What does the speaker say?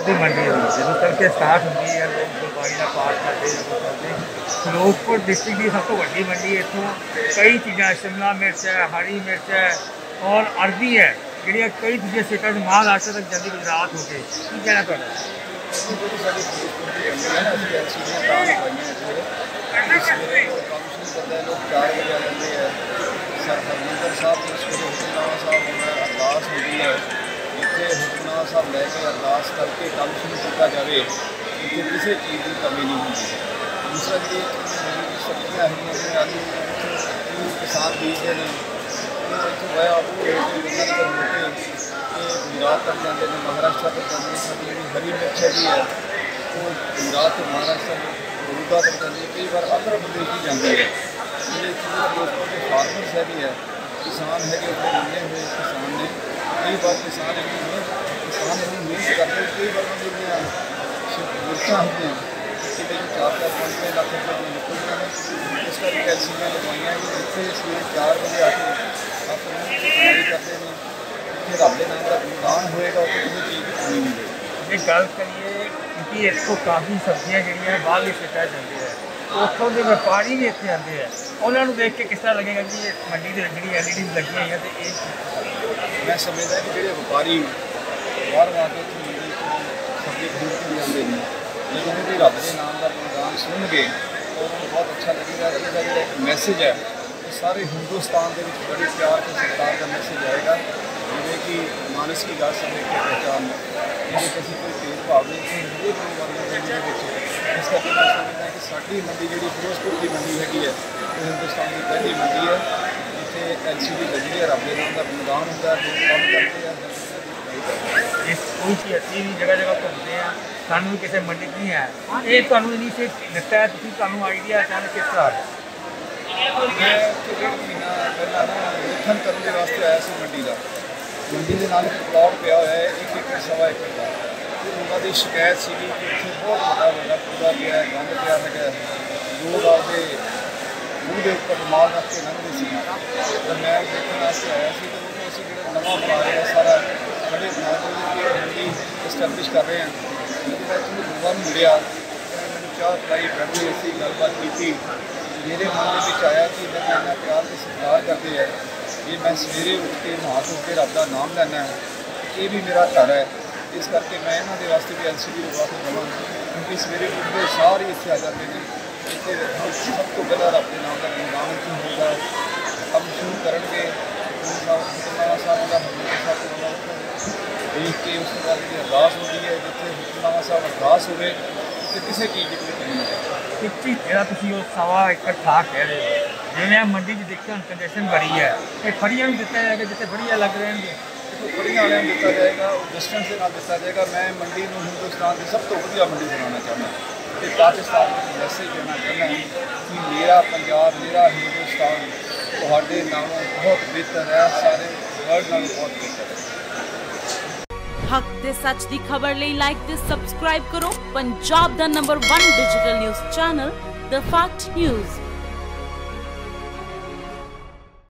की मंडी होती है जो तड़के स्टार्ट होती है लोग गुरबाणी का पाठ करते हैं फिरोजपुर डिस्ट्रिक्ट की सब तो वड्डी मंडी है। इतों कई चीज़ा शिमला मिर्च है, हरी मिर्च है और अरबी है जी कई दूसरे स्टेटा से महाराष्ट्र तक जल्दी गुजरात हो गए की कहना हुक्मनामा साहब लैके अरदास करके काम शुरू किया जाए इतने किसी चीज़ की कमी नहीं होती। दूसरा जी सब्जियाँ हैं आलू किसान बीजते हैं इतों वह गुजरात तक जाते हैं, महाराष्ट्र तक जाते हैं। साड़ी जी हरी मिर्च है जी है वो गुजरात तो महाराष्ट्र बड़ौदा तक जाती है, कई बार आंध्र प्रदेश भी जाती है। मेरे फिरोजपुर के फार्मर्स है भी है किसान है कि अपने मिले हुए किसान ने कई बार किसान मेहनत करते कई बार मिर्चा होंगे कि 4-4 5 लाख रुपये निकलते हैं। इस करके एलसीडियाँ लगवाइया जितने सवेरे 4 बजे आके आप कमाई करते हैं इतने रब के नाम का गुणगान होएगा तो किसी चीज़ की कमी नहीं होगी। ये गल करिए क्योंकि इसको काफ़ी सब्जियाँ जी बाहर भी सिटा जाती है उतों के व्यापारी भी इतने आते हैं उन्होंने देख के किस तरह लगेगा कि ये मंडी की जी LED लगी हुई है तो मैं समझदा कि जो व्यापारी बाहर आके मंडी सब्जी खरीद के भी आते हैं लेकिन यदि रब के नाम का गुणगान सुन गए तो उन्होंने बहुत अच्छा लगेगा। इसका जो एक मैसेज है वो सारे हिंदुस्तान के बड़े प्यार के सरकार का मैसेज आएगा जिन्हें कि मानस की गल समझ के पहचान जिन्हें किसी कोई भेदभाव नहीं हरेक लोग इस करके मैं समझदा कि साडी मंडी जी फिरोजपुर की मंडी हैगी है वो हिंदुस्तान की पहली मंडी है जिसे LCD लगी है रब के नाम का गुणगान होता है लोग काम करते हैं इस कोई अच्छी जगह जगह घूमते हैं सानू किसी मंडी नहीं है ये तुहानू नहीं से दिता है तुहानू आइडिया अचानक किस तरह मैं 1.5 महीना पहला ना वेखन करने वास्ते आया सी मंडी का मंडी के नाल एक प्लॉट पिया हुआ है 1 एकड़ 1.25 एकड़ का उन्होंने शिकायत सी कि इतने बहुत बड़ा कूड़ा पिया है गंद पिया है लोग आपके मूँह के उपर माल रख के लंघते सी तो मैं देखने वास्ते आया सी तो वो असी जो नवा बना रहे हैं सारा खड़े बना के मंडी इस्टैबलिश कर रहे हैं जब मैं उसमें गुरुआ मिलिया मैंने चाह पिलाई बैठी ऐसी गलबात की मेरे मन में आया कि मैं इन्ना प्यार से सत्कार करते हैं ये मैं सवेरे उठ के नहा धो के रब का नाम लेना है ये भी मेरा घर है इस करके मैं इन्होंने वास्ते भी LCD लगा के देवां क्योंकि सवेरे उठते सारे इतने आ जाते हैं इतने सब तो पहला रब के नाम का गुणगान होगा अब शुरू करेंगे हुक्मनामा साहब का देख के उस बाद जी अरदास होती है जितने हुक्मनामा साहब अरदास हो तो किसी चीज़ की कोई कमी नहीं पिछली जो 1.25 एकड़ था कह रहे हो जिन्हें मंडी देखते हैं कंडीशन बड़ी है ये फड़ियाँ भी दिता जाएगा जितने फड़ियाँ लग रहे हैं तो फड़ियाँ वाले दिता जाएगा डिस्टेंस के नाल दिता जाएगा। मैं मंडी में हिंदुस्तान की सब तो वधिया मंडी बनाना चाहता तो पाकिस्तान में मैसेज देना चाहता कि मेरा पंजाब मेरा हिंदुस्तान तुहाडे नालों बहुत बेहतर है सारे वर्ल्ड नालों बहुत बेहतर है। हक ते सच दी खबर ਲਈ ਲਾਈਕ ਤੇ ਸਬਸਕ੍ਰਾਈਬ ਕਰੋ पंजाब दा number 1 digital news channel the fact news.